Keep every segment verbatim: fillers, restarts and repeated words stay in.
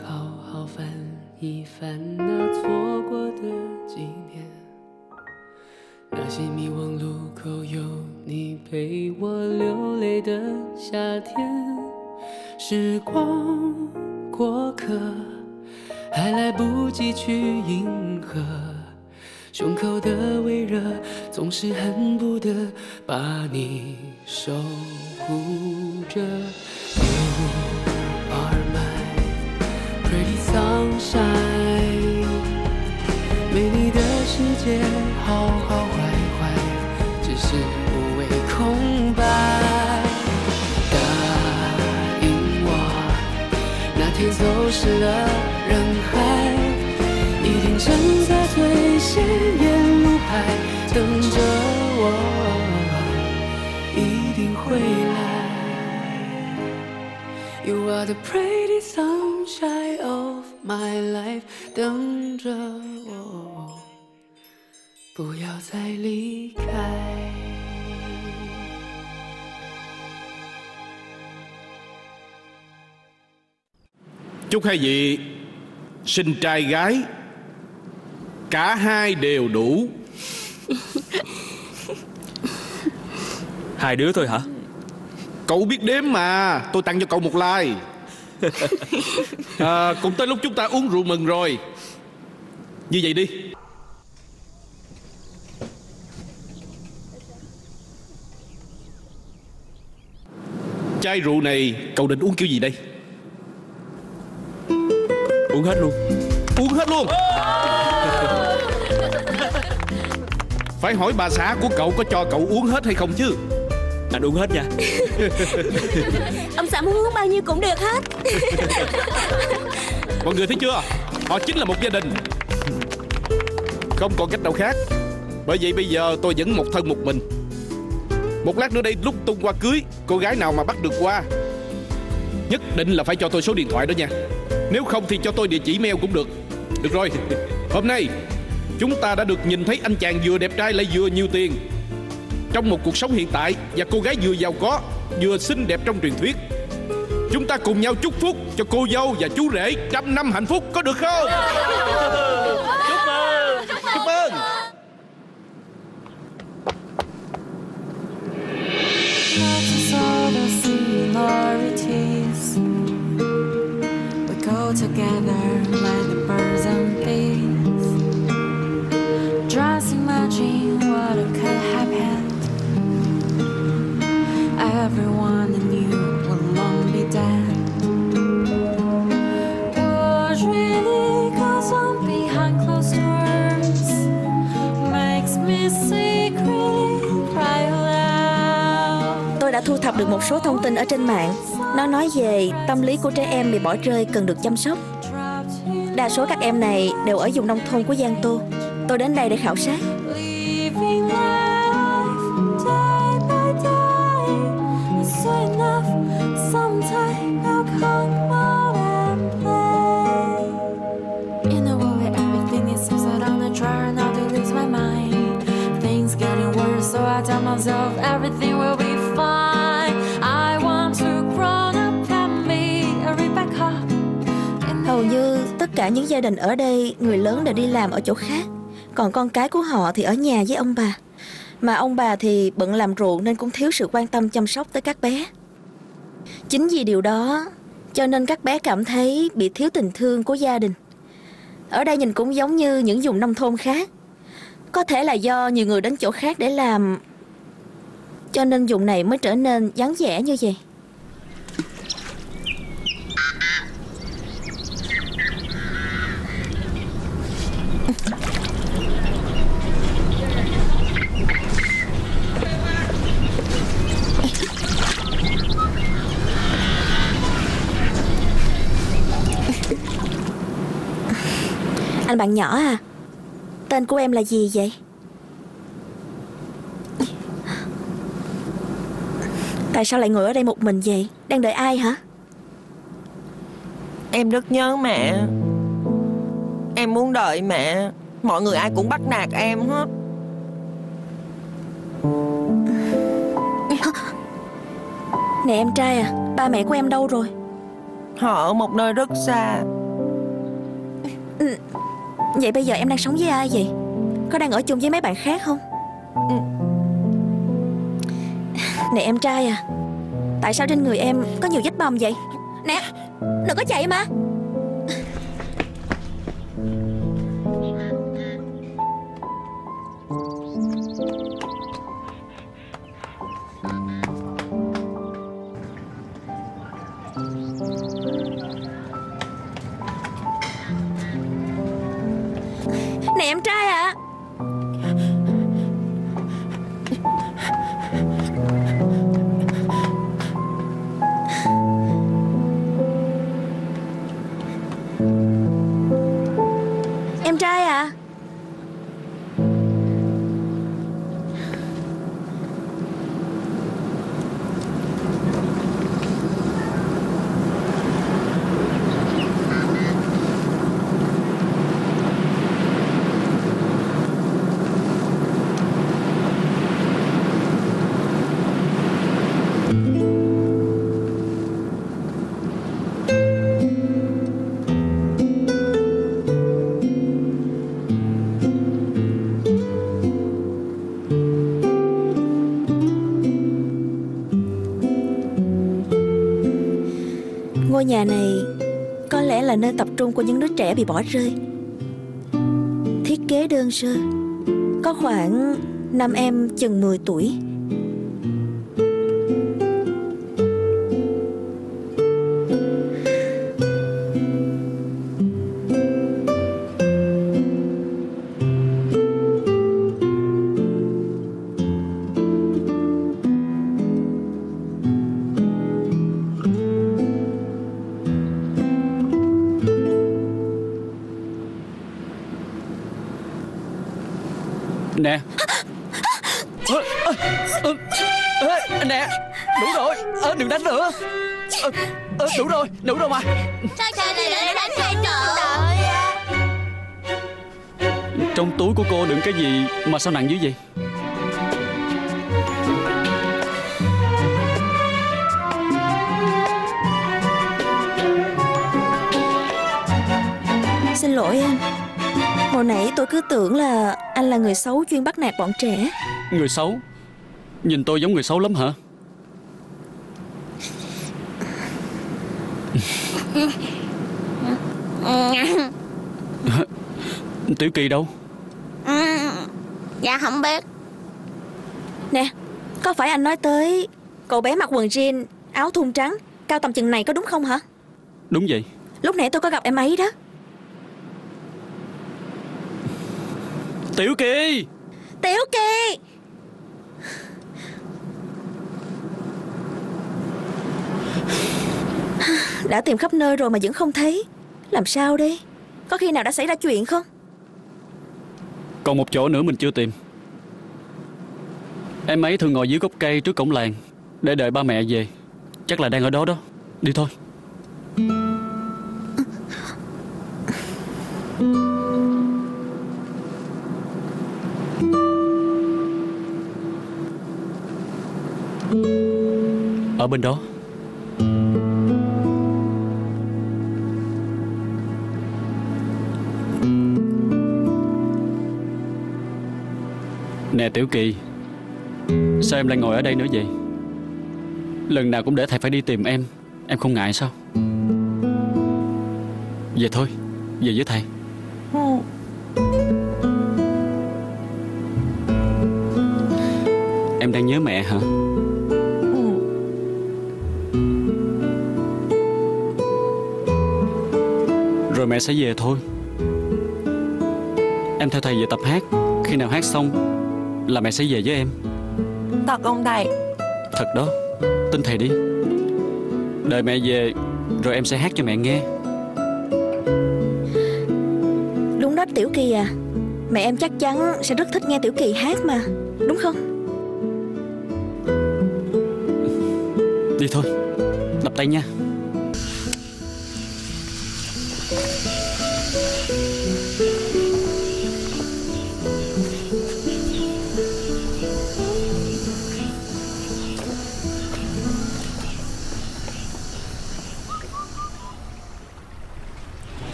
好好翻一翻那错过的几年，那些迷惘路口有你陪我流泪的夏天。时光过客，还来不及去迎合，胸口的微热总是恨不得把你守护着。You are my pretty sunshine， 美丽的世界好好坏坏，只是无谓空白。答应我，那天走失了人海，一定站在最显眼路牌等着我，一定会来。You are the pretty sunshine of my life， 等着我，不要再离开。 Chúc hai vị sinh trai gái cả hai đều đủ. Hai đứa thôi hả? Cậu biết đếm mà, tôi tặng cho cậu một like. À, cũng tới lúc chúng ta uống rượu mừng rồi. Như vậy đi. Chai rượu này cậu định uống kiểu gì đây? Uống hết luôn. Uống hết luôn. Phải hỏi bà xã của cậu có cho cậu uống hết hay không chứ. Anh uống hết nha. Ông xã muốn uống bao nhiêu cũng được hết. Mọi người thấy chưa, họ chính là một gia đình. Không còn cách nào khác. Bởi vậy bây giờ tôi vẫn một thân một mình. Một lát nữa đây lúc tung hoa cưới, cô gái nào mà bắt được qua, nhất định là phải cho tôi số điện thoại đó nha. Nếu không thì cho tôi địa chỉ mail cũng được. Được rồi, hôm nay chúng ta đã được nhìn thấy anh chàng vừa đẹp trai lại vừa nhiều tiền trong một cuộc sống hiện tại, và cô gái vừa giàu có vừa xinh đẹp trong truyền thuyết. Chúng ta cùng nhau chúc phúc cho cô dâu và chú rể trăm năm hạnh phúc, có được không? Chúc mừng. Chúc mừng. Together like the birds and bees, just imagine what could have happened. Everyone I knew will long be dead. What really goes on behind closed doors makes me secretly cry aloud. Tôi đã thu thập được một số thông tin ở trên mạng. Nó nói về tâm lý của trẻ em bị bỏ rơi cần được chăm sóc. Đa số các em này đều ở vùng nông thôn của Giang Tô. Tôi đến đây để khảo sát. Hầu như tất cả những gia đình ở đây, người lớn đều đi làm ở chỗ khác, còn con cái của họ thì ở nhà với ông bà. Mà ông bà thì bận làm ruộng nên cũng thiếu sự quan tâm chăm sóc tới các bé. Chính vì điều đó cho nên các bé cảm thấy bị thiếu tình thương của gia đình. Ở đây nhìn cũng giống như những vùng nông thôn khác. Có thể là do nhiều người đến chỗ khác để làm, cho nên vùng này mới trở nên vắng vẻ như vậy. Anh bạn nhỏ à, tên của em là gì vậy? Tại sao lại ngồi ở đây một mình vậy? Đang đợi ai hả? Em rất nhớ mẹ. Em muốn đợi mẹ. Mọi người ai cũng bắt nạt em hết. Nè em trai à, ba mẹ của em đâu rồi? Họ ở một nơi rất xa. Ừ. Vậy bây giờ em đang sống với ai vậy? Có đang ở chung với mấy bạn khác không? Ừ. Nè em trai à, tại sao trên người em có nhiều vết bầm vậy? Nè, đừng có chạy mà. Nè em trai à. Em trai à. Ngôi nhà này có lẽ là nơi tập trung của những đứa trẻ bị bỏ rơi. Thiết kế đơn sơ, có khoảng năm em chừng mười tuổi. Nè. Ơ, ơ, ơ, ơ, nè. Đủ rồi. Ơ, đừng đánh nữa. Ơ, ơ, đủ rồi. Đủ rồi mà. Sao trời này lại đánh hai trời? Trong túi của cô đựng cái gì mà sao nặng dữ vậy? Xin lỗi em. Hồi nãy tôi cứ tưởng là anh là người xấu chuyên bắt nạt bọn trẻ. Người xấu? Nhìn tôi giống người xấu lắm hả? Tiểu Kỳ đâu? Dạ không biết. Nè, có phải anh nói tới cậu bé mặc quần jean, áo thun trắng, cao tầm chừng này có đúng không hả? Đúng vậy. Lúc nãy tôi có gặp em ấy đó. Tiểu Kỳ! Tiểu Kỳ! Đã tìm khắp nơi rồi mà vẫn không thấy. Làm sao đây? Có khi nào đã xảy ra chuyện không? Còn một chỗ nữa mình chưa tìm. Em ấy thường ngồi dưới gốc cây trước cổng làng để đợi ba mẹ về. Chắc là đang ở đó đó. Đi thôi. Ở bên đó. Nè Tiểu Kỳ, sao em lại ngồi ở đây nữa vậy? Lần nào cũng để thầy phải đi tìm em. Em không ngại sao? Về thôi, về với thầy. Em đang nhớ mẹ hả? Rồi mẹ sẽ về thôi. Em theo thầy về tập hát. Khi nào hát xong là mẹ sẽ về với em. Thật không thầy? Thật đó, tin thầy đi. Đợi mẹ về rồi em sẽ hát cho mẹ nghe. Đúng đó Tiểu Kỳ à. Mẹ em chắc chắn sẽ rất thích nghe Tiểu Kỳ hát mà, đúng không? Đi thôi, đập tay nha.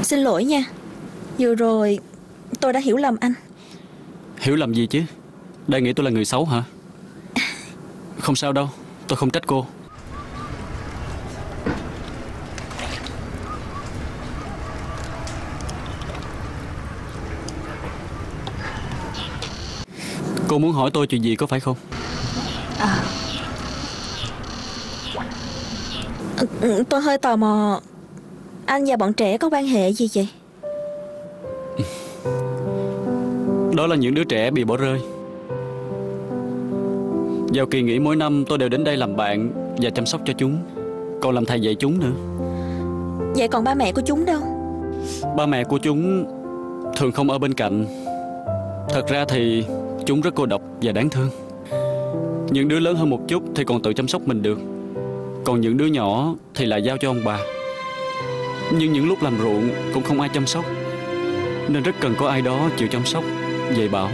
xin lỗi nha. Vừa rồi tôi đã hiểu lầm anh. Hiểu lầm gì chứ? Đây nghĩ tôi là người xấu hả? Không sao đâu, tôi không trách cô. Cô muốn hỏi tôi chuyện gì có phải không? À, tôi hơi tò mò, anh và bọn trẻ có quan hệ gì vậy? Đó là những đứa trẻ bị bỏ rơi. Vào kỳ nghỉ mỗi năm tôi đều đến đây làm bạn và chăm sóc cho chúng, còn làm thầy dạy chúng nữa. Vậy còn ba mẹ của chúng đâu? Ba mẹ của chúng thường không ở bên cạnh. Thật ra thì chúng rất cô độc và đáng thương. Những đứa lớn hơn một chút thì còn tự chăm sóc mình được, còn những đứa nhỏ thì lại giao cho ông bà. Nhưng những lúc làm ruộng cũng không ai chăm sóc, nên rất cần có ai đó chịu chăm sóc, dạy bảo.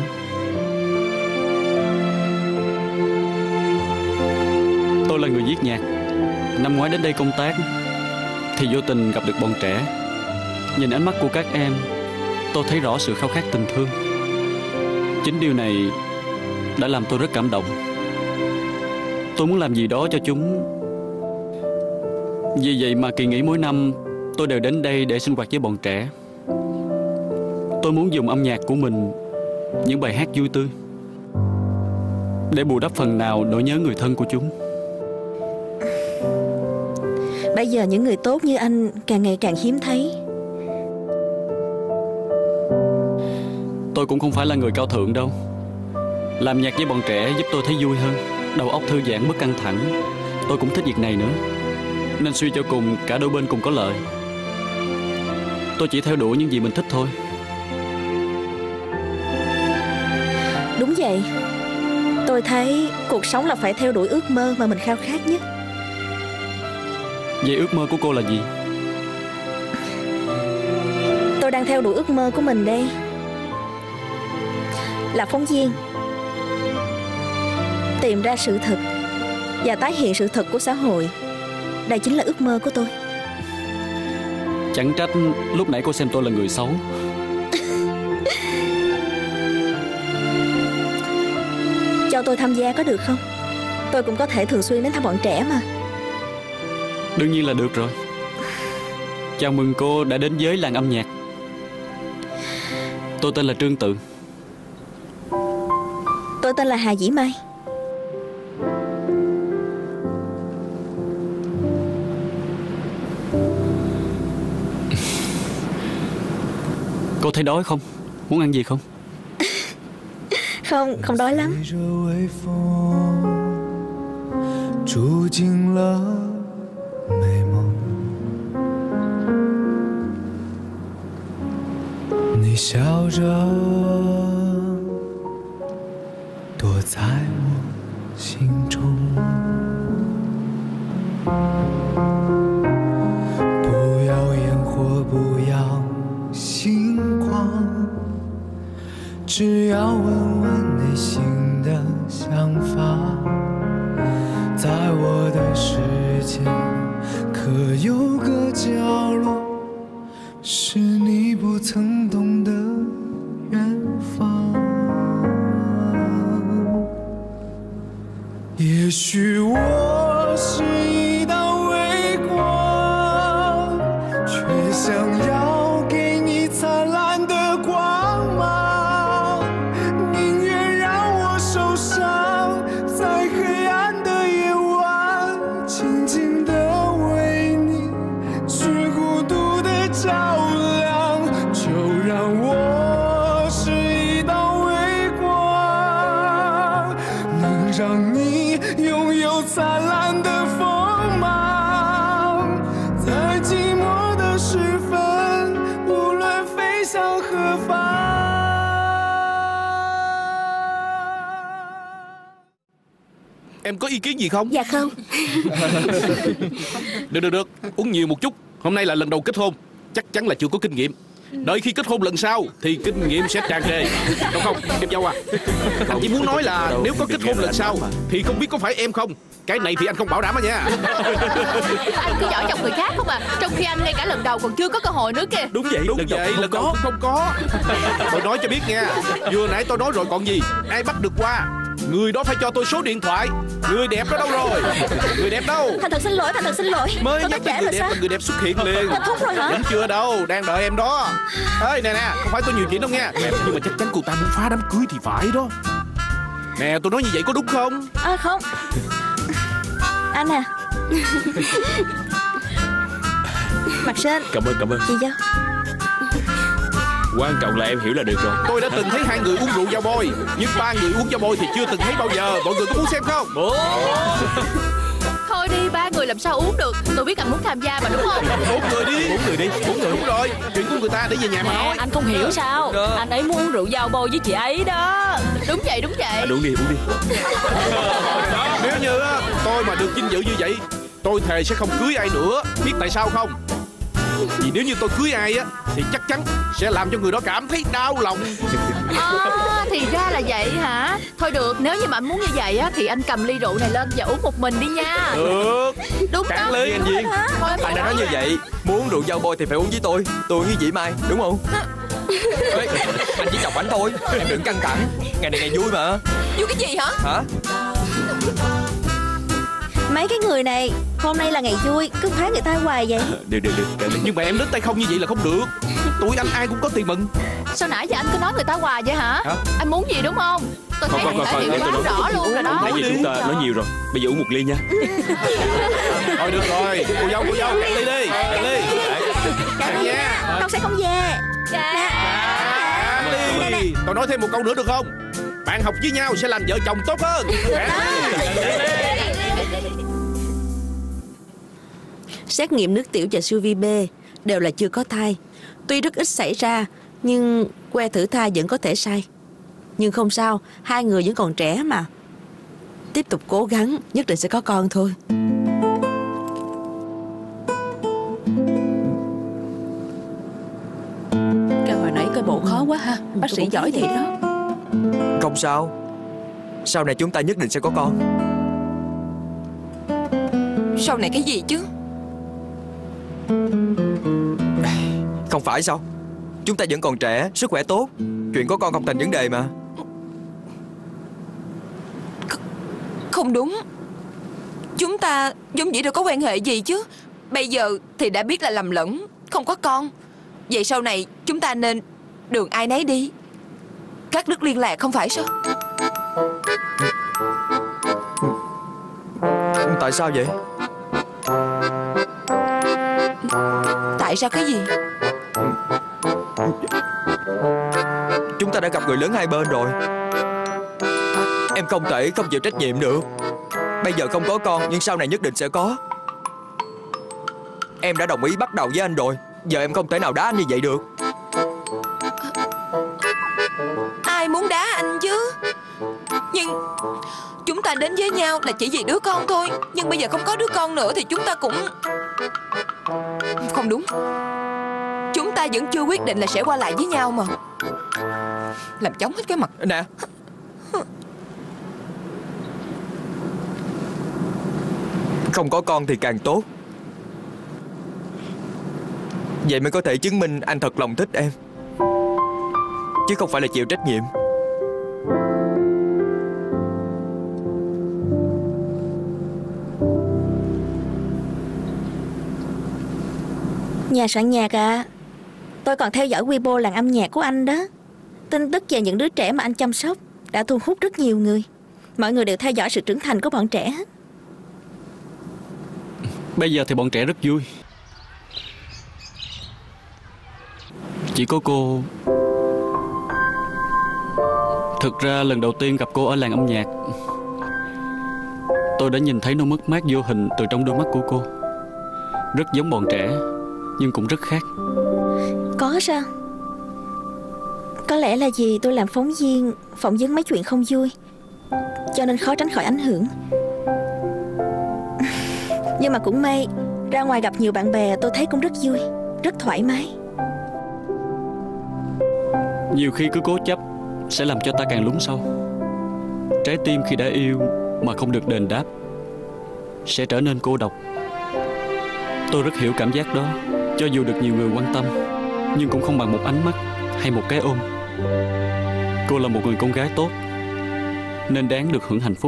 Tôi là người viết nhạc. Năm ngoái đến đây công tác thì vô tình gặp được bọn trẻ. Nhìn ánh mắt của các em, tôi thấy rõ sự khao khát tình thương. Chính điều này đã làm tôi rất cảm động. Tôi muốn làm gì đó cho chúng. Vì vậy mà kỳ nghỉ mỗi năm tôi đều đến đây để sinh hoạt với bọn trẻ. Tôi muốn dùng âm nhạc của mình, những bài hát vui tươi, để bù đắp phần nào nỗi nhớ người thân của chúng. Bây giờ những người tốt như anh càng ngày càng hiếm thấy. Tôi cũng không phải là người cao thượng đâu. Làm nhạc với bọn trẻ giúp tôi thấy vui hơn, đầu óc thư giãn, bớt căng thẳng. Tôi cũng thích việc này nữa, nên suy cho cùng cả đôi bên cùng có lợi. Tôi chỉ theo đuổi những gì mình thích thôi. Đúng vậy. Tôi thấy cuộc sống là phải theo đuổi ước mơ mà mình khao khát nhất. Vậy ước mơ của cô là gì? Tôi đang theo đuổi ước mơ của mình đây, là phóng viên. Tìm ra sự thật và tái hiện sự thật của xã hội. Đây chính là ước mơ của tôi. Chẳng trách lúc nãy cô xem tôi là người xấu. Cho tôi tham gia có được không? Tôi cũng có thể thường xuyên đến thăm bọn trẻ mà. Đương nhiên là được rồi. Chào mừng cô đã đến với làng âm nhạc. Tôi tên là Trương Tự. Tôi tên là Hà Dĩ Mai. Cô thấy đói không? Muốn ăn gì không? Không, không đói lắm. 住进了美梦，你笑着躲在我心中，不要烟火，不要星光，只要问问内心的想法。在我的世界，可有个角落，是你不曾懂的远方。也许我是一道微光，却想要给你灿烂的光芒，宁愿让我受伤，在黑暗的夜晚，静静地为你去孤独地照亮。就让我是一道微光，能让你拥有灿烂的锋芒，在寂寞的时分，无论飞向何方。 Em có ý kiến gì không? Dạ không. Được được được, uống nhiều một chút. Hôm nay là lần đầu kết hôn, chắc chắn là chưa có kinh nghiệm. Đợi khi kết hôn lần sau thì kinh nghiệm sẽ tràn trề. Đúng không, em dâu à? Anh chỉ muốn nói là nếu có kết hôn lần sau thì không biết có phải em không. Cái này thì anh không bảo đảm đó nha. Anh cứ giỏi chọc người khác không không à. Trong khi anh ngay cả lần đầu còn chưa có cơ hội nữa kìa. Đúng vậy, Đúng lần đầu vậy, không lần đầu có. cũng không có. Tôi nói cho biết nha, vừa nãy tôi nói rồi còn gì. Ai bắt được qua, người đó phải cho tôi số điện thoại. Người đẹp đó đâu rồi? Người đẹp đâu? Thành thật xin lỗi, thành thật xin lỗi. Mới Tôi nhắc đã đến trễ người rồi đẹp sao? là người đẹp xuất hiện liền. Kết thúc rồi hả? Vẫn chưa đâu, đang đợi em đó. Ê nè nè, không phải tôi nhiều chuyện đâu nha. Nhưng mà chắc chắn cô ta muốn phá đám cưới thì phải đó. Nè, tôi nói như vậy có đúng không? À không. Anh à. Mặt Sên. Cảm ơn, cảm ơn. Gì vậy? Quan trọng là em hiểu là được rồi. Tôi đã từng thấy hai người uống rượu dao bôi, nhưng ba người uống dao bôi thì chưa từng thấy bao giờ. Mọi người có muốn xem không? Thôi đi, ba người làm sao uống được. Tôi biết anh muốn tham gia mà đúng không? Bốn người đi. Bốn người đi. Bốn người. Đúng rồi, chuyện của người ta để về nhà mà Nè, nói. anh không hiểu sao. Anh ấy muốn uống rượu dao bôi với chị ấy đó. Đúng vậy, đúng vậy. Anh uống đi, uống đi. Nếu như á, tôi mà được vinh dự như vậy, tôi thề sẽ không cưới ai nữa. Biết tại sao không? Vì nếu như tôi cưới ai á thì chắc chắn sẽ làm cho người đó cảm thấy đau lòng. À, thì ra là vậy hả? Thôi được, nếu như mà anh muốn như vậy á thì anh cầm ly rượu này lên và uống một mình đi nha. Được. Đúng Cạn đó. ly anh Viên. Thôi, Anh đã nói như vậy, muốn uống rượu dao bôi thì phải uống với tôi. Tôi uống với chị Mai, đúng không? Ê, anh chỉ chọc ảnh thôi, em đừng căng thẳng. Ngày này ngày vui mà. Vui cái gì hả? Hả? Mấy cái người này, hôm nay là ngày vui, cứ phá người ta hoài vậy. Được, được, được. Cạn ly. Nhưng mà em đến tay không như vậy là không được. Tụi anh ai cũng có tiền mừng. Sao nãy giờ anh cứ nói người ta hoài vậy hả? Hả? Anh muốn gì đúng không? Tôi thấy Không, anh không, thể không, hiện để quá tôi nói. rõ luôn rồi đó. Nãy giờ chúng ta nói nhiều rồi. Bây giờ uống một ly nha. Thôi được rồi, cô dâu, cô dâu, cạn ly đi, cạn ly. Cạn nha. Con sẽ không về. Cạn ly. Tôi nói thêm một câu nữa được không? Bạn học với nhau sẽ làm vợ chồng tốt hơn. Cạn ly. Xét nghiệm nước tiểu và siêu vi B đều là chưa có thai. Tuy rất ít xảy ra, nhưng que thử thai vẫn có thể sai. Nhưng không sao, hai người vẫn còn trẻ mà. Tiếp tục cố gắng, nhất định sẽ có con thôi. Cái hồi nãy coi bộ khó quá ha. Bác sĩ giỏi thiệt đó. Không sao. Sau này chúng ta nhất định sẽ có con. Sau này cái gì chứ? Không phải sao? Chúng ta vẫn còn trẻ, sức khỏe tốt. Chuyện có con không thành vấn đề mà. Không đúng. Chúng ta giống vậy đâu có quan hệ gì chứ. Bây giờ thì đã biết là lầm lẫn, không có con. Vậy sau này chúng ta nên đường ai nấy đi, cắt đứt liên lạc không phải sao? Tại sao vậy? Tại sao cái gì? Chúng ta đã gặp người lớn hai bên rồi. Em không thể không chịu trách nhiệm được. Bây giờ không có con, nhưng sau này nhất định sẽ có. Em đã đồng ý bắt đầu với anh rồi. Giờ em không thể nào đá anh như vậy được. Ai muốn đá anh chứ? Nhưng chúng ta đến với nhau là chỉ vì đứa con thôi. Nhưng bây giờ không có đứa con nữa thì chúng ta cũng... Không đúng. Chúng ta vẫn chưa quyết định là sẽ qua lại với nhau mà. Làm chóng hết cái mặt. Nè, không có con thì càng tốt. Vậy mới có thể chứng minh anh thật lòng thích em, chứ không phải là chịu trách nhiệm. Nhà soạn nhạc à, tôi còn theo dõi Weibo làng âm nhạc của anh đó. Tin tức về những đứa trẻ mà anh chăm sóc đã thu hút rất nhiều người. Mọi người đều theo dõi sự trưởng thành của bọn trẻ hết. Bây giờ thì bọn trẻ rất vui. Chỉ có cô. Thực ra lần đầu tiên gặp cô ở làng âm nhạc, tôi đã nhìn thấy nó mất mát vô hình từ trong đôi mắt của cô. Rất giống bọn trẻ, nhưng cũng rất khác. Có sao? Có lẽ là vì tôi làm phóng viên, phỏng vấn mấy chuyện không vui, cho nên khó tránh khỏi ảnh hưởng. Nhưng mà cũng may, ra ngoài gặp nhiều bạn bè tôi thấy cũng rất vui, rất thoải mái. Nhiều khi cứ cố chấp sẽ làm cho ta càng lún sâu. Trái tim khi đã yêu mà không được đền đáp sẽ trở nên cô độc. Tôi rất hiểu cảm giác đó. Cho dù được nhiều người quan tâm, nhưng cũng không bằng một ánh mắt hay một cái ôm. Cô là một người con gái tốt, nên đáng được hưởng hạnh phúc.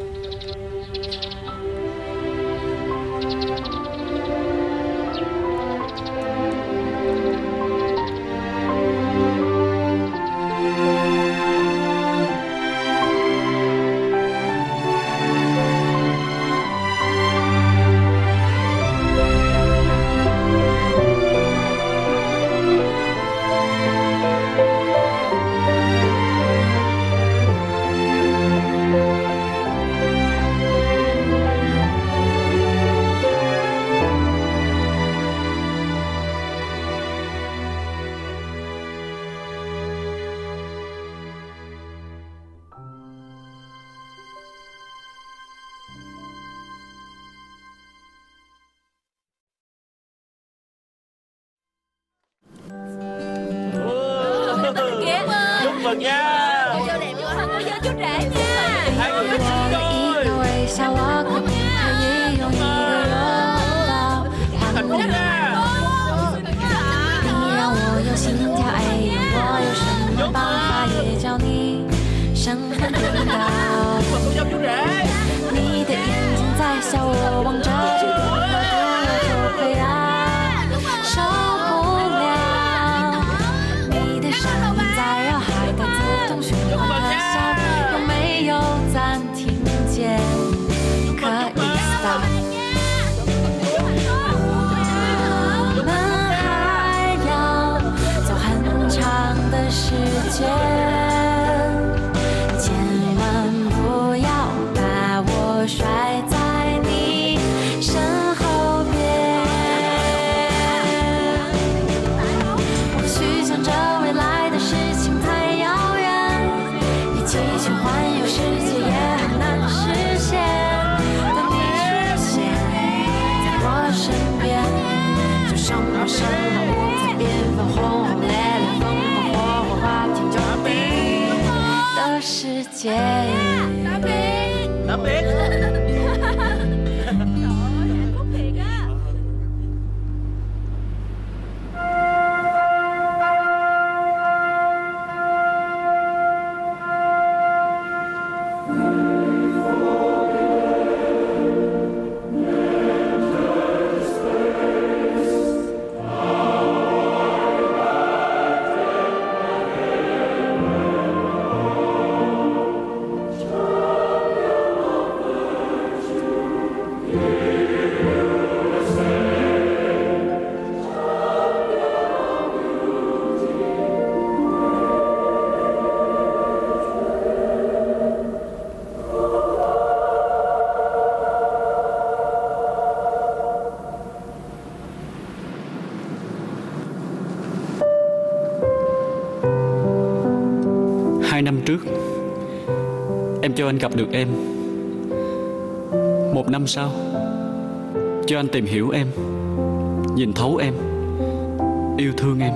Chúc mừng nha. Vô đẹp vô hơn vô chút rễ nha. Hai người rất xứng đôi. Hạnh phúc nha. Tạm biệt. Hai năm trước, em cho anh gặp được em. Một năm sau, cho anh tìm hiểu em, nhìn thấu em, yêu thương em.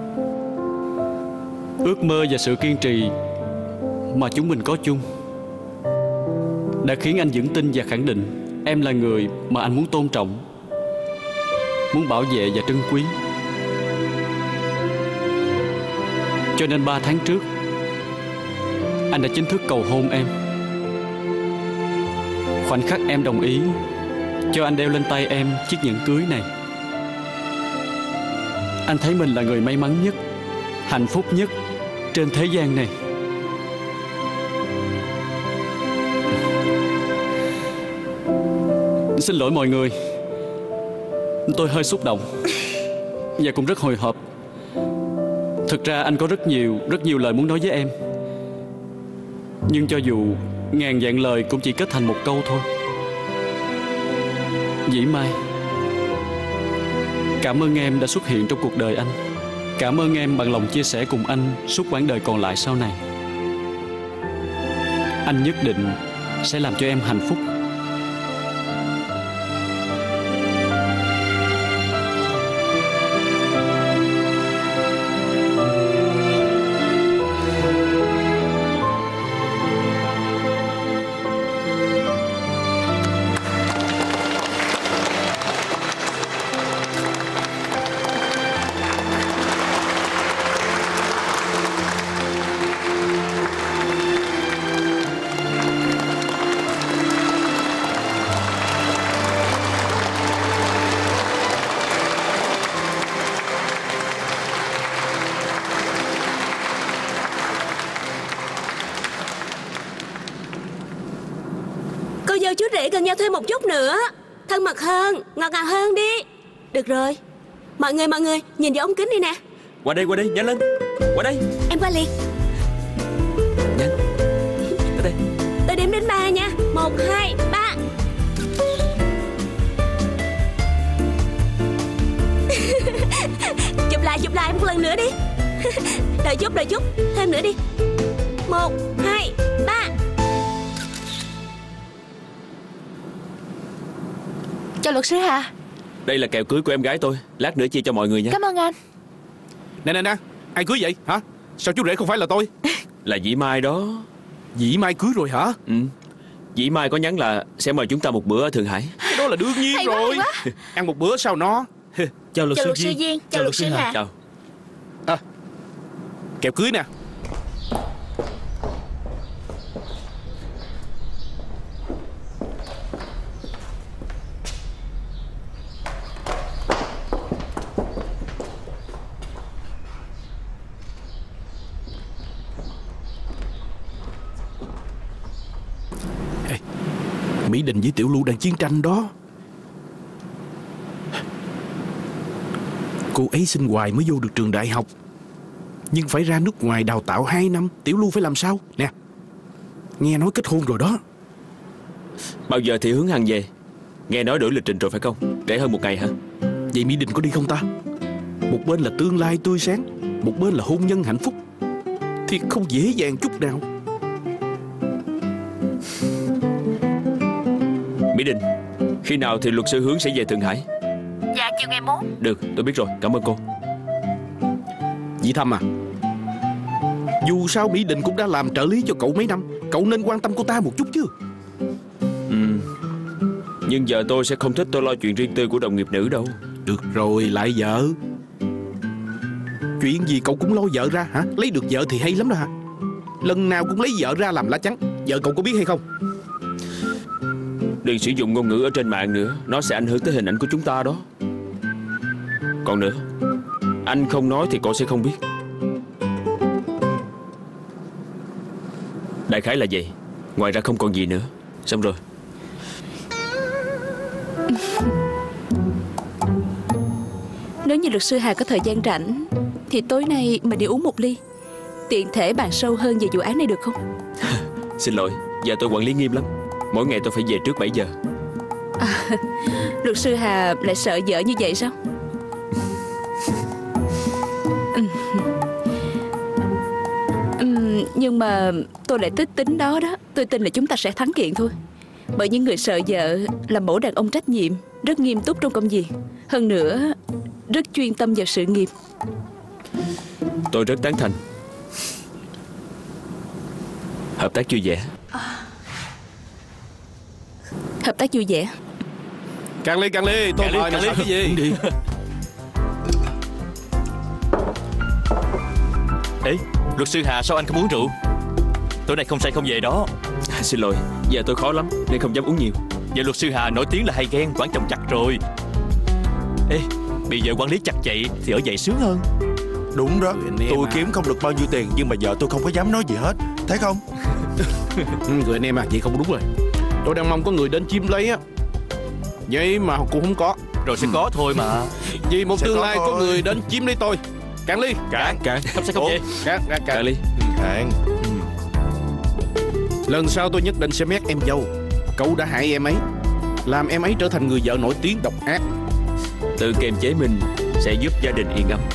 Ước mơ và sự kiên trì mà chúng mình có chung đã khiến anh vững tin và khẳng định em là người mà anh muốn tôn trọng, muốn bảo vệ và trân quý. Cho nên ba tháng trước, anh đã chính thức cầu hôn em. Khoảnh khắc em đồng ý cho anh đeo lên tay em chiếc nhẫn cưới này, anh thấy mình là người may mắn nhất, hạnh phúc nhất trên thế gian này. Xin lỗi mọi người, tôi hơi xúc động và cũng rất hồi hộp. Thực ra anh có rất nhiều, rất nhiều lời muốn nói với em, nhưng cho dù ngàn vạn lời cũng chỉ kết thành một câu thôi. Dĩ Mai, cảm ơn em đã xuất hiện trong cuộc đời anh. Cảm ơn em bằng lòng chia sẻ cùng anh suốt quãng đời còn lại sau này. Anh nhất định sẽ làm cho em hạnh phúc. rể gần nhau thêm một chút nữa. Thân mật hơn, ngọt ngào hơn đi. Được rồi. Mọi người, mọi người, nhìn vào ống kính đi nè. Qua đây, qua đây, nhanh lên. Qua đây. Em qua liền. Nhanh. Ở đây. Tôi đếm đến ba nha. Một, hai, ba. Chụp lại, chụp lại một lần nữa đi. Đợi chút, đợi chút. Thêm nữa đi. Một, hai, ba. Chào luật sư Hà. Đây là kẹo cưới của em gái tôi. Lát nữa chia cho mọi người nha. Cảm ơn anh. Nè nè nè, ai cưới vậy hả? Sao chú rể không phải là tôi? Là Dĩ Mai đó. Dĩ Mai cưới rồi hả? Ừ. Dĩ Mai có nhắn là sẽ mời chúng ta một bữa ở Thượng Hải. Cái đó là đương nhiên hay rồi quá, quá. Ăn một bữa sau nó. Chào luật Chào sư luật sư Duyên. Chào luật sư Hà. Chào. À, kẹo cưới nè. Mỹ Đình với Tiểu Lưu đang chiến tranh đó. Cô ấy xin hoài mới vô được trường đại học, nhưng phải ra nước ngoài đào tạo hai năm. Tiểu Lưu phải làm sao? Nè, nghe nói kết hôn rồi đó. Bao giờ thì Hướng Hằng về? Nghe nói đổi lịch trình rồi phải không? Trễ hơn một ngày hả? Vậy Mỹ Đình có đi không ta? Một bên là tương lai tươi sáng, một bên là hôn nhân hạnh phúc, thì không dễ dàng chút nào. Mỹ Đình, khi nào thì luật sư Hướng sẽ về Thượng Hải? Dạ chiều ngày mốt. Được, tôi biết rồi, cảm ơn cô. Dì Thâm à, dù sao Mỹ Đình cũng đã làm trợ lý cho cậu mấy năm, cậu nên quan tâm cô ta một chút chứ. Ừ. Nhưng vợ tôi sẽ không thích tôi lo chuyện riêng tư của đồng nghiệp nữ đâu. Được rồi, lại vợ. Chuyện gì cậu cũng lo vợ ra hả? Lấy được vợ thì hay lắm đó hả? Lần nào cũng lấy vợ ra làm lá chắn. Vợ cậu có biết hay không? Đừng sử dụng ngôn ngữ ở trên mạng nữa, nó sẽ ảnh hưởng tới hình ảnh của chúng ta đó. Còn nữa, anh không nói thì cậu sẽ không biết. Đại khái là vậy. Ngoài ra không còn gì nữa. Xong rồi. Nếu như luật sư Hà có thời gian rảnh thì tối nay mình đi uống một ly, tiện thể bàn sâu hơn về vụ án này được không? Xin lỗi, giờ tôi quản lý nghiêm lắm. Mỗi ngày tôi phải về trước bảy giờ. À, luật sư Hà lại sợ vợ như vậy sao? uhm, Nhưng mà tôi lại thích tính đó đó. Tôi tin là chúng ta sẽ thắng kiện thôi. Bởi những người sợ vợ là mẫu đàn ông trách nhiệm, rất nghiêm túc trong công việc, hơn nữa rất chuyên tâm vào sự nghiệp. Tôi rất tán thành. Hợp tác vui vẻ. Hợp tác vui vẻ. Càng ly, càng ly, tôi mời mày cái gì? Đi. Ê, luật sư Hà sao anh không uống rượu? Tối nay không say không về đó. Xin lỗi, giờ tôi khó lắm nên không dám uống nhiều. Giờ luật sư Hà nổi tiếng là hay ghen, quản chồng chặt rồi. Ê, bây giờ quản lý chặt vậy thì ở vậy sướng hơn. Đúng đó, tôi à. kiếm không được bao nhiêu tiền nhưng mà vợ tôi không có dám nói gì hết. Thấy không? Người anh em à, vậy không đúng rồi. Tôi đang mong có người đến chiếm lấy á, vậy mà cũng không có. Rồi sẽ có thôi mà. Vì một Sẽ tương có lai thôi. có người đến chiếm lấy tôi. Cạn ly. Cạn, Cạn. không sẽ không về. Cạn, cạn, Cạn cạn. ly. Cạn. Lần sau tôi nhất định sẽ mét em dâu. Cậu đã hại em ấy, làm em ấy trở thành người vợ nổi tiếng độc ác. Tự kiềm chế mình sẽ giúp gia đình yên ấm.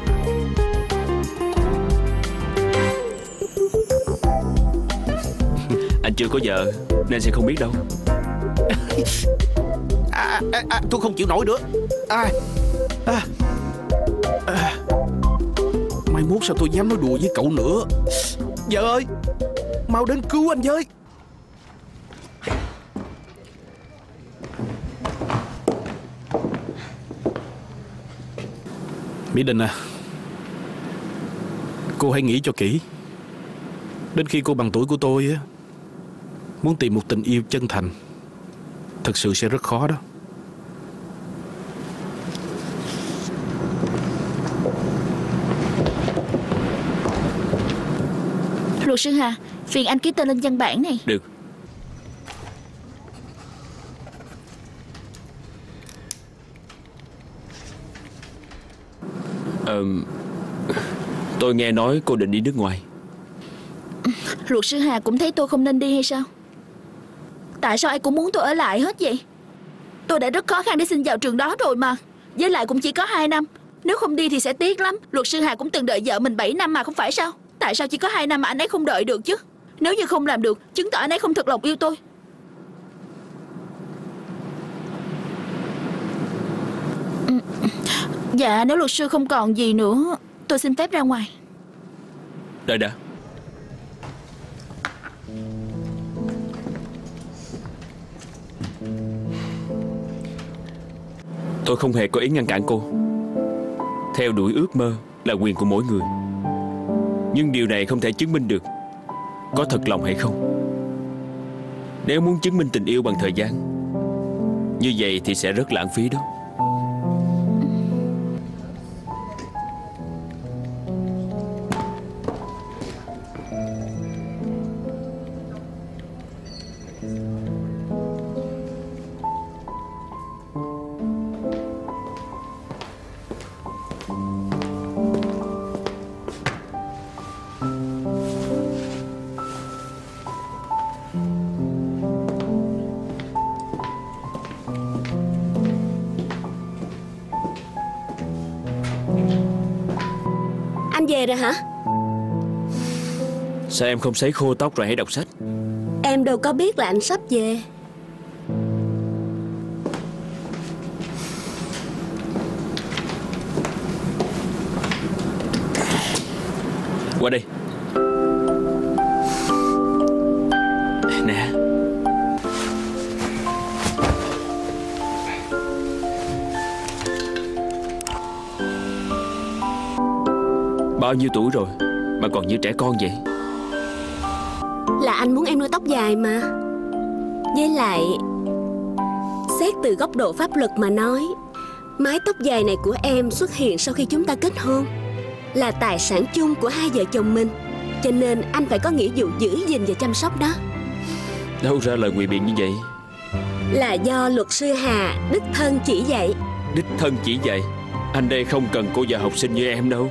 Anh chưa có vợ nên sẽ không biết đâu. À, à, à, tôi không chịu nổi nữa. À, à, à. Mai mốt sao tôi dám nói đùa với cậu nữa. Vợ ơi, mau đến cứu anh với. Mỹ Đình à, cô hãy nghĩ cho kỹ. Đến khi cô bằng tuổi của tôi á, muốn tìm một tình yêu chân thành thật sự sẽ rất khó đó. Luật sư Hà, phiền anh ký tên lên văn bản này. Được. Ờ, tôi nghe nói cô định đi nước ngoài. Luật sư Hà cũng thấy tôi không nên đi hay sao? Tại sao ai cũng muốn tôi ở lại hết vậy? Tôi đã rất khó khăn để xin vào trường đó rồi mà. Với lại cũng chỉ có hai năm. Nếu không đi thì sẽ tiếc lắm. Luật sư Hà cũng từng đợi vợ mình bảy năm mà không phải sao? Tại sao chỉ có hai năm mà anh ấy không đợi được chứ? Nếu như không làm được, chứng tỏ anh ấy không thật lòng yêu tôi. Dạ, nếu luật sư không còn gì nữa, tôi xin phép ra ngoài. Đợi đã. Tôi không hề có ý ngăn cản cô. Theo đuổi ước mơ là quyền của mỗi người. Nhưng điều này không thể chứng minh được có thật lòng hay không. Nếu muốn chứng minh tình yêu bằng thời gian, như vậy thì sẽ rất lãng phí đó. Anh về rồi hả? Sao em không sấy khô tóc rồi hãy đọc sách? Em đâu có biết là anh sắp về. Qua đây. Nè. Bao nhiêu tuổi rồi mà còn như trẻ con vậy? Là anh muốn em nuôi tóc dài mà. Với lại, xét từ góc độ pháp luật mà nói, mái tóc dài này của em xuất hiện sau khi chúng ta kết hôn, là tài sản chung của hai vợ chồng mình. Cho nên anh phải có nghĩa vụ giữ gìn và chăm sóc đó. Đâu ra lời ngụy biện như vậy? Là do luật sư Hà đích thân chỉ dạy. Đích thân chỉ dạy? Anh đây không cần cô vợ học sinh như em đâu.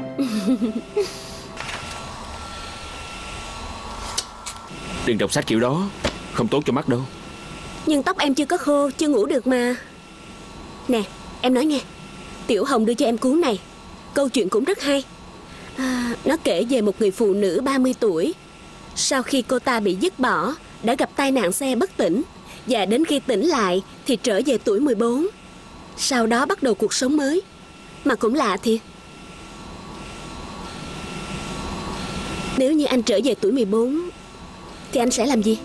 Đừng đọc sách kiểu đó, không tốt cho mắt đâu. Nhưng tóc em chưa có khô, chưa ngủ được mà. Nè, em nói nghe. Tiểu Hồng đưa cho em cuốn này. Câu chuyện cũng rất hay. à, Nó kể về một người phụ nữ ba mươi tuổi. Sau khi cô ta bị dứt bỏ, đã gặp tai nạn xe bất tỉnh, và đến khi tỉnh lại thì trở về tuổi mười bốn. Sau đó bắt đầu cuộc sống mới. Mà cũng lạ thiệt. Nếu như anh trở về tuổi mười bốn thì anh sẽ làm gì?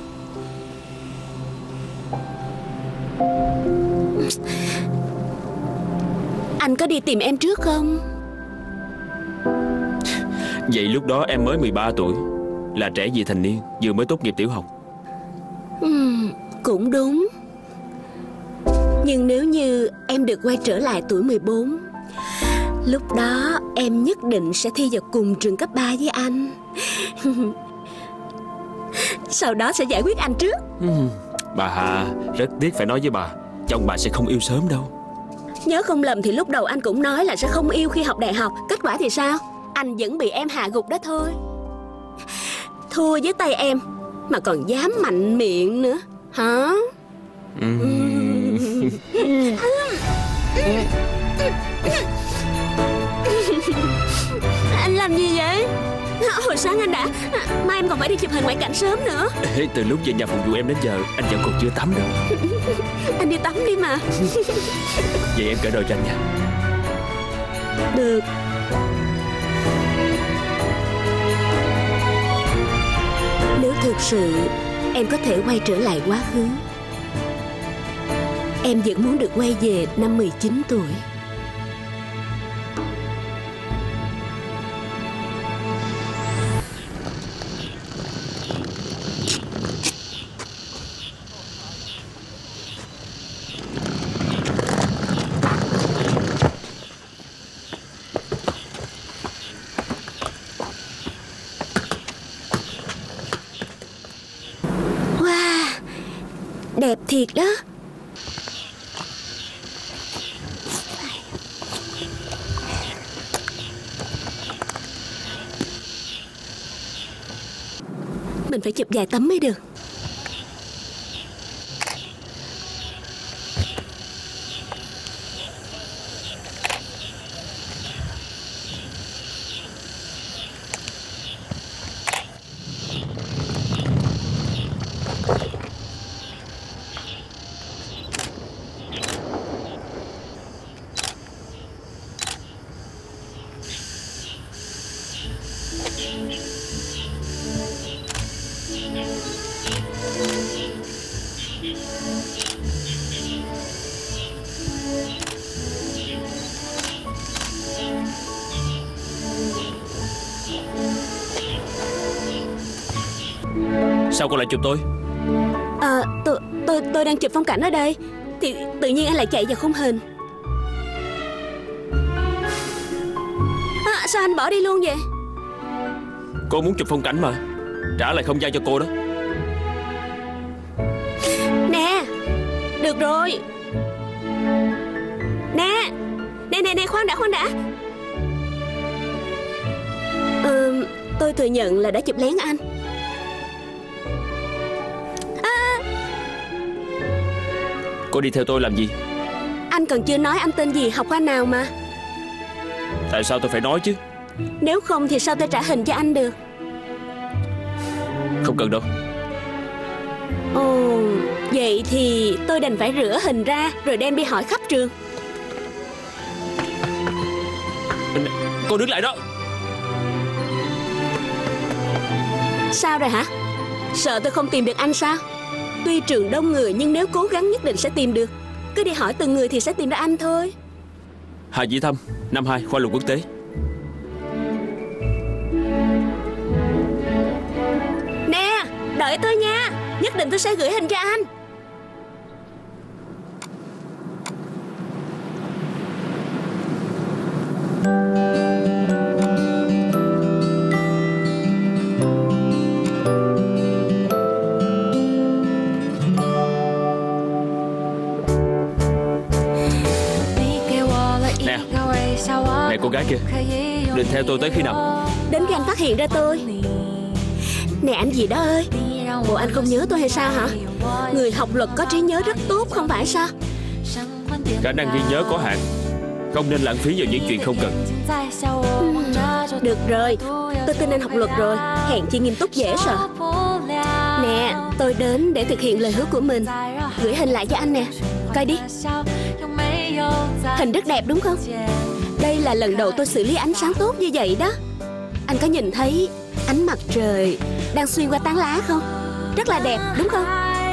Anh có đi tìm em trước không? Vậy lúc đó em mới mười ba tuổi, là trẻ vị thành niên, vừa mới tốt nghiệp tiểu học. uhm, Cũng đúng. Nhưng nếu như em được quay trở lại tuổi mười bốn, lúc đó em nhất định sẽ thi vào cùng trường cấp ba với anh. Sau đó sẽ giải quyết anh trước. uhm, Bà Hà, rất tiếc phải nói với bà, chồng bà sẽ không yêu sớm đâu. Nhớ không lầm thì lúc đầu anh cũng nói là sẽ không yêu khi học đại học. Kết quả thì sao? Anh vẫn bị em hạ gục đó thôi. Thua với tay em mà còn dám mạnh miệng nữa hả? uhm. Anh làm gì vậy? Hồi sáng anh đã. Mai em còn phải đi chụp hình ngoại cảnh sớm nữa. Ê, từ lúc về nhà phục vụ em đến giờ anh vẫn còn chưa tắm đâu. Anh đi tắm đi mà. Vậy em cởi đồ cho anh nha. Được. Nếu thực sự em có thể quay trở lại quá khứ, em vẫn muốn được quay về năm mười chín tuổi. Đẹp thiệt đó. Mình phải chụp vài tấm mới được. Sao cô lại chụp tôi? À, tôi, tôi, tôi đang chụp phong cảnh ở đây. Thì tự nhiên anh lại chạy vào khung hình. À, sao anh bỏ đi luôn vậy? Cô muốn chụp phong cảnh mà. Trả lại không gian cho cô đó. Nè, được rồi. Nè, nè, nè, nè, khoan đã, khoan đã. Ừ, tôi thừa nhận là đã chụp lén anh. Cô đi theo tôi làm gì? Anh còn chưa nói anh tên gì, học khoa nào mà. Tại sao tôi phải nói chứ? Nếu không thì sao tôi trả hình cho anh được? Không cần đâu. Ồ, vậy thì tôi đành phải rửa hình ra rồi đem đi hỏi khắp trường. Cô đứng lại đó. Sao rồi hả? Sợ tôi không tìm được anh sao? Tuy trường đông người nhưng nếu cố gắng nhất định sẽ tìm được. Cứ đi hỏi từng người thì sẽ tìm ra anh thôi. Hà Dĩ Thâm, năm hai, khoa luật quốc tế. Nè, đợi tôi nha. Nhất định tôi sẽ gửi hình cho anh. Này cô gái kia, định theo tôi tới khi nào? Đến khi anh phát hiện ra tôi. Nè anh gì đó ơi, bộ anh không nhớ tôi hay sao hả? Người học luật có trí nhớ rất tốt không phải sao? Khả năng ghi nhớ có hạn, không nên lãng phí vào những chuyện không cần. Ừ, được rồi, tôi tin anh học luật rồi. Hèn chi nghiêm túc dễ sợ. Nè, tôi đến để thực hiện lời hứa của mình. Gửi hình lại cho anh nè. Coi đi. Hình rất đẹp đúng không? Đây là lần đầu tôi xử lý ánh sáng tốt như vậy đó. Anh có nhìn thấy ánh mặt trời đang xuyên qua tán lá không? Rất là đẹp đúng không?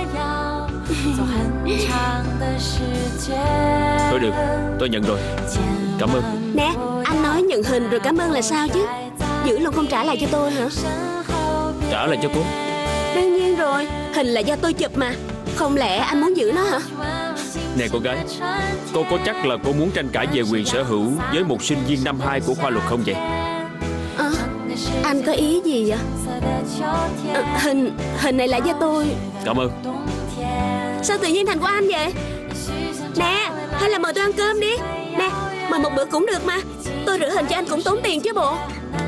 Thôi được, tôi nhận rồi. Cảm ơn. Nè, anh nói nhận hình rồi cảm ơn là sao chứ? Giữ luôn không trả lại cho tôi hả? Trả lại cho cô. Đương nhiên rồi, hình là do tôi chụp mà. Không lẽ anh muốn giữ nó hả? Nè cô gái, cô có chắc là cô muốn tranh cãi về quyền sở hữu với một sinh viên năm hai của khoa luật không vậy? À, anh có ý gì vậy? À, hình hình này là do tôi. Cảm ơn. Sao tự nhiên thành của anh vậy? Nè, hay là mời tôi ăn cơm đi. Nè, mời một bữa cũng được mà. Tôi rửa hình cho anh cũng tốn tiền chứ bộ.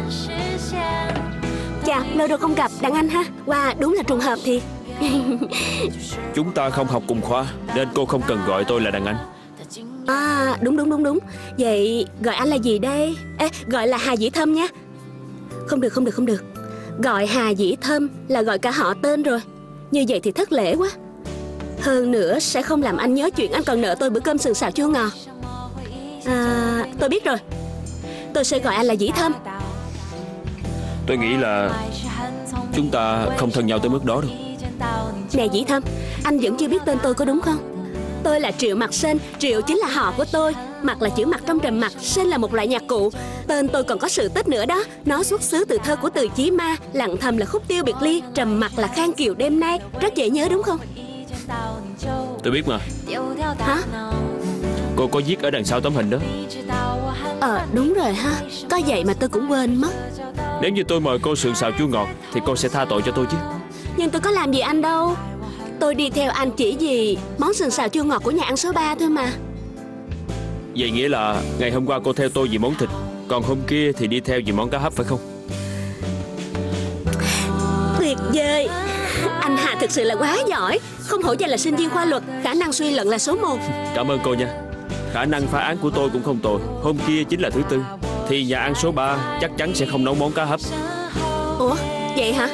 Chà, lâu rồi không gặp đàn anh ha. Wow, đúng là trùng hợp thiệt. Chúng ta không học cùng khoa nên cô không cần gọi tôi là đàn anh. À, đúng đúng đúng đúng. Vậy gọi anh là gì đây? Ê, gọi là Hà Dĩ Thâm nha. Không được không được không được. Gọi Hà Dĩ Thâm là gọi cả họ tên rồi. Như vậy thì thất lễ quá. Hơn nữa sẽ không làm anh nhớ chuyện anh còn nợ tôi bữa cơm sườn xào chua ngọt. À, tôi biết rồi. Tôi sẽ gọi anh là Dĩ Thâm. Tôi nghĩ là chúng ta không thân nhau tới mức đó đâu. Nè Dĩ Thâm, anh vẫn chưa biết tên tôi có đúng không? Tôi là Triệu Mặt Sên. Triệu chính là họ của tôi. Mặt là chữ mặt trong trầm mặc. Sên là một loại nhạc cụ. Tên tôi còn có sự tích nữa đó. Nó xuất xứ từ thơ của Từ Chí Ma. Lặng thầm là khúc tiêu biệt ly. Trầm mặc là khang kiều đêm nay. Rất dễ nhớ đúng không? Tôi biết mà. Hả? Cô có viết ở đằng sau tấm hình đó. Ờ đúng rồi ha. Có vậy mà tôi cũng quên mất. Nếu như tôi mời cô sườn xào chua ngọt thì cô sẽ tha tội cho tôi chứ. Nhưng tôi có làm gì anh đâu. Tôi đi theo anh chỉ vì món sườn xào chua ngọt của nhà ăn số ba thôi mà. Vậy nghĩa là ngày hôm qua cô theo tôi vì món thịt, còn hôm kia thì đi theo vì món cá hấp phải không? Tuyệt Dơi, anh Hà thực sự là quá giỏi. Không hổ danh là sinh viên khoa luật, khả năng suy luận là số một. Cảm ơn cô nha. Khả năng phá án của tôi cũng không tồi. Hôm kia chính là thứ tư, thì nhà ăn số ba chắc chắn sẽ không nấu món cá hấp. Ủa, vậy hả?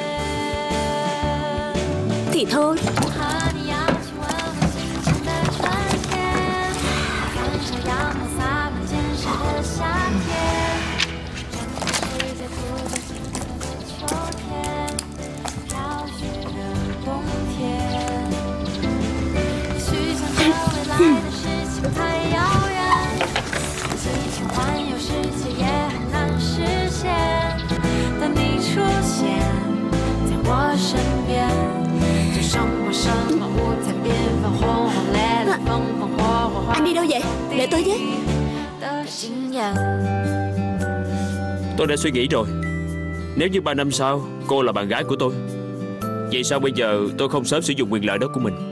Thì thôi. Anh đi đâu vậy? Để tôi với. Tôi đã suy nghĩ rồi. Nếu như ba năm sau cô là bạn gái của tôi, vậy sao bây giờ tôi không sớm sử dụng quyền lợi đó của mình?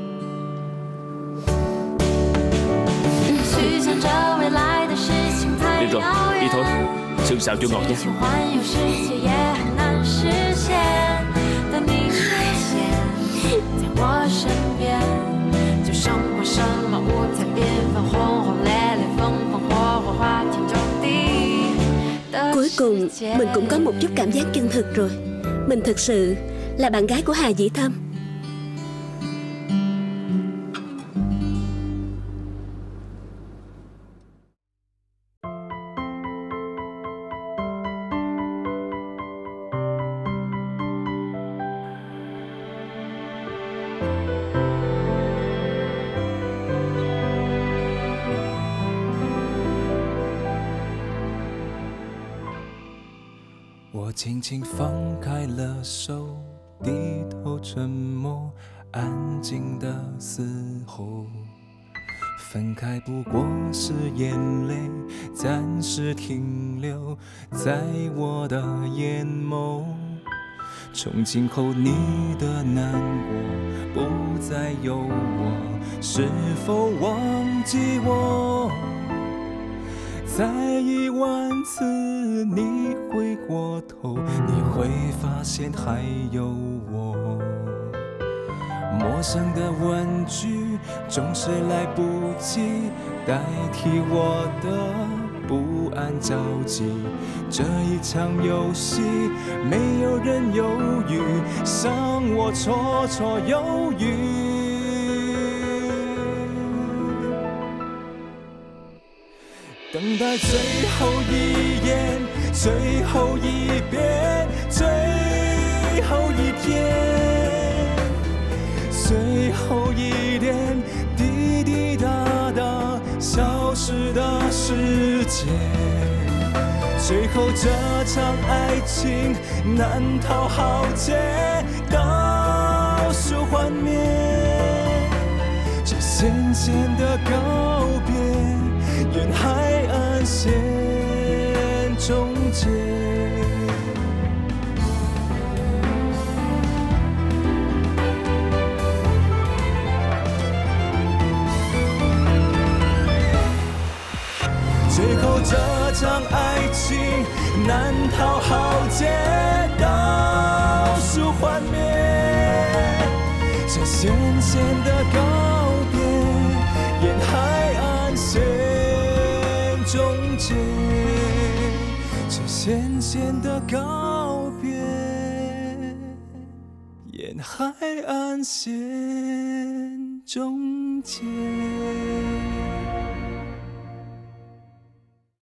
Được rồi, đi thôi. Sườn xào chua ngọt nha. Cuối cùng mình cũng có một chút cảm giác chân thực rồi. Mình thực sự là bạn gái của Hà Dĩ Thâm. 我轻轻放开了手，低头沉默，安静的嘶吼。分开不过是眼泪暂时停留在我的眼眸，从今后你的难过不再有我，是否忘记我？再一万次你回过头，你会发现还有我。陌生的问句总是来不及代替我的不安着急。这一场游戏没有人犹豫，让我绰绰有余。等待最后一眼，最后一遍，最后一天，最后一点滴滴答答消失的时间。最后这场爱情难逃浩劫，倒数幻灭，这渐渐的告别，沿海岸线终结。最后这场爱情难逃浩劫，倒数幻灭，这渐渐的告别，沿海岸线终结，这渐渐的告别，沿海岸线终结。